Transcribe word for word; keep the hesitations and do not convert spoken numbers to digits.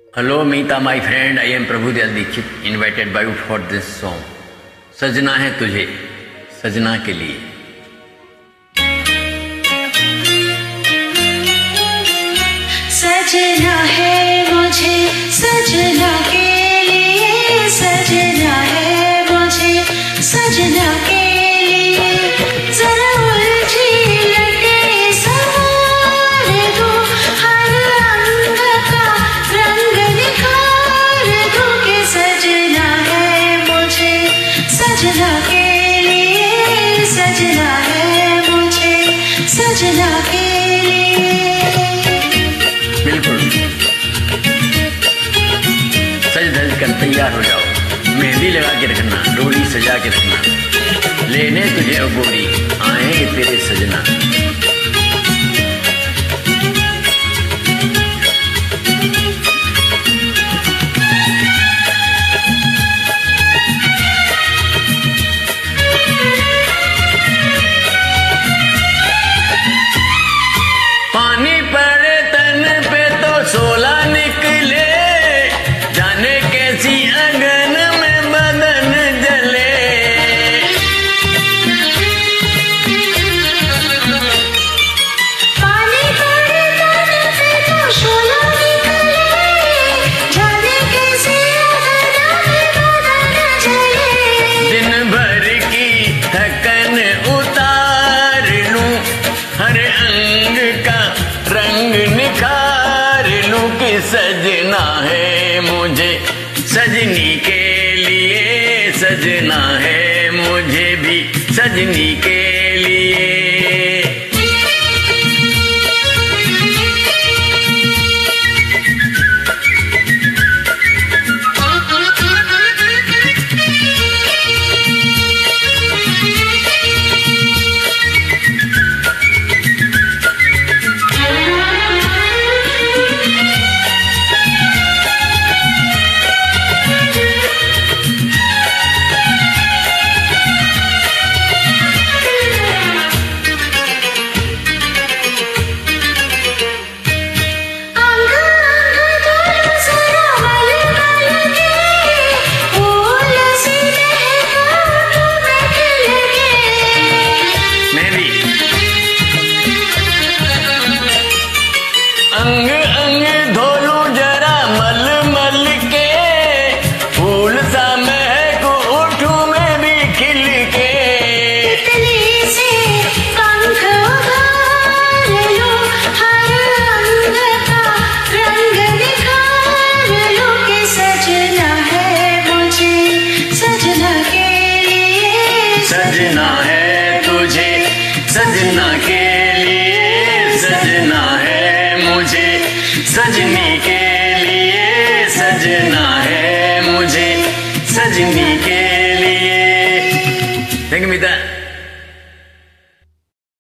Hello, Meeta, my friend. I am Prabhudev Dikshit, invited by you for this song. सजना है तुझे, सजना के लिए. सजना है मुझे, सजना के लिए, सजना है मुझे, सजना के लिए. जरा उलझी लटे सवार दो, हर रंग का रंग निखार दो कि सजना है मुझे, सजना के लिए, सजना है मुझे, सजना के लिए. बिल्कुल सज धज कर तैयार हो जाओ, मेहंदी लगा के रखना, डोरी सजा के रखना, लेने तुझे ओ गोरी आएंगे तेरे सजना. पानी पड़े तन पे तो सोला निकले, जाने कैसी अगन में बदन जले. पानी पड़े तन पे तो सोला निकले, जाने कैसी अगन में बदन जले. दिन भर की थकन उतार लूं, हर अंग का रंग निखार लूं कि सजना है मुझे, सजनी के लिए, सजना है मुझे भी सजनी के लिए. अंग अंग धोलू जरा मल मल के, फूल सा महक उठूं मैं भी खिल के. तितली से पंख उतार लो, हर रंग का रंग निखार लो कि सजना है मुझे, सजना के लिए. सजना है तुझे, सजना के लिए, सजना है मुझे, सजनी के लिए, सजना है मुझे, सजनी के लिए. Thank you Meeta.